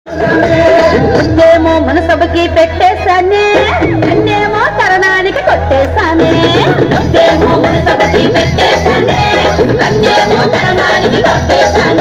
ముందేమో మనసభకి పెట్టేశానే, నన్నేమో తరణానికి కొట్టేశానే. ముందేమో మనసభకి పెట్టేశానే, నన్నేమో తరణానికి కొట్టేశానే.